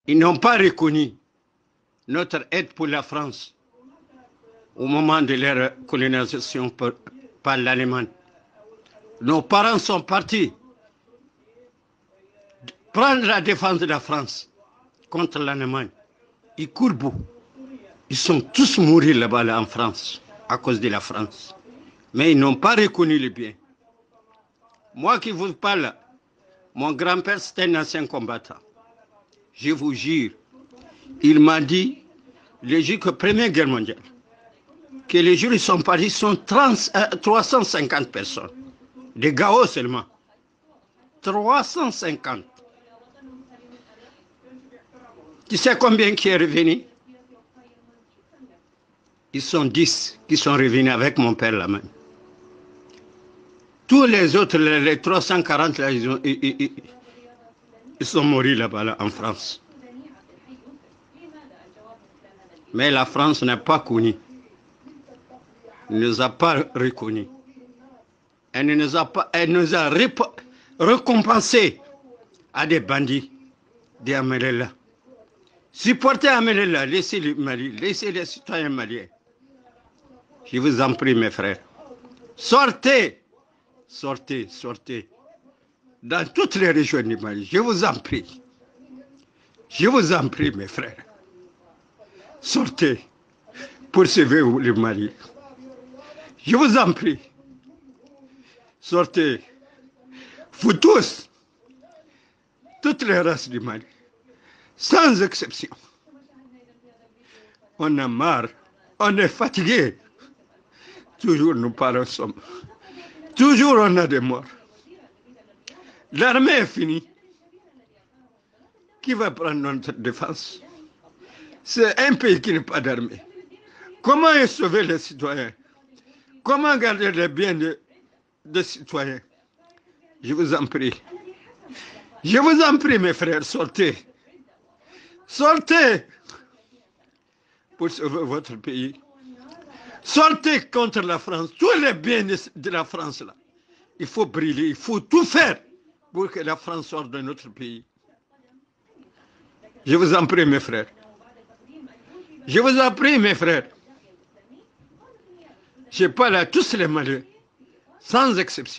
Ils n'ont pas reconnu notre aide pour la France au moment de leur colonisation par l'Allemagne. Nos parents sont partis prendre la défense de la France contre l'Allemagne. Ils courent beaucoup. Ils sont tous morts là-bas en France à cause de la France. Mais ils n'ont pas reconnu le bien. Moi qui vous parle, mon grand-père c'était un ancien combattant. Je vous jure, il m'a dit, les jours que la Première Guerre mondiale, que les jours ils sont partis sont 350 personnes. Des Gao seulement. 350. Tu sais combien qui est revenu? Ils sont 10 qui sont revenus avec mon père là-bas. Tous les autres, les 340 là, ils sont morts là-bas là, en France. Mais la France n'a pas connu. Elle ne nous a pas reconnus. Elle nous a récompensé à des bandits d'Amélela. Supportez Amélela, laissez le Mali, laissez les citoyens maliens. Je vous en prie, mes frères. Sortez, sortez, sortez. Dans toutes les régions du Mali, je vous en prie. Je vous en prie, mes frères. Sortez pour sauver le Mali. Je vous en prie. Sortez. Vous tous, toutes les races du Mali, sans exception. On a marre, on est fatigué. Toujours nous parlons sommes. Toujours on a des morts. L'armée est finie. Qui va prendre notre défense? C'est un pays qui n'a pas d'armée. Comment sauver les citoyens? Comment garder les biens des citoyens? Je vous en prie. Je vous en prie, mes frères, sortez. Sortez pour sauver votre pays. Sortez contre la France. Tous les biens de la France, là. Il faut brûler, il faut tout faire pour que la France sorte de notre pays. Je vous en prie, mes frères. Je vous en prie, mes frères. Je parle à tous les Maliens, sans exception.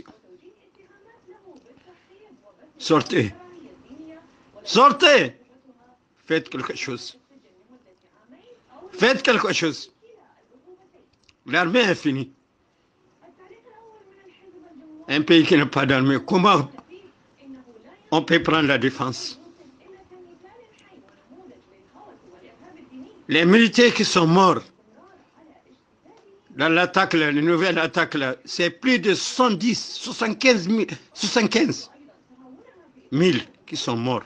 Sortez. Sortez. Faites quelque chose. Faites quelque chose. L'armée est finie. Un pays qui n'a pas d'armée, comment on peut prendre la défense? Les militaires qui sont morts dans l'attaque, la nouvelle attaque, c'est plus de 75 000 qui sont morts.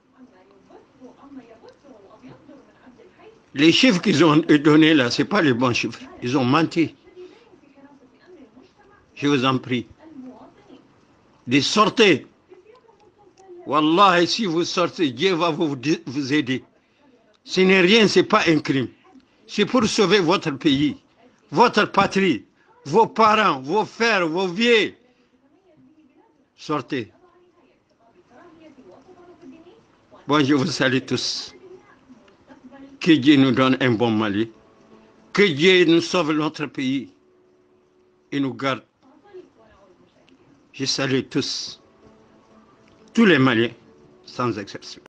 Les chiffres qu'ils ont donnés là, ce n'est pas les bons chiffres. Ils ont menti. Je vous en prie. De sortez. Wallah, si vous sortez, Dieu va vous aider. Ce n'est rien, ce n'est pas un crime. C'est pour sauver votre pays, votre patrie, vos parents, vos frères, vos vieux. Sortez. Bon, je vous salue tous. Que Dieu nous donne un bon Mali. Que Dieu nous sauve notre pays et nous garde. Je salue tous les Maliens, sans exception.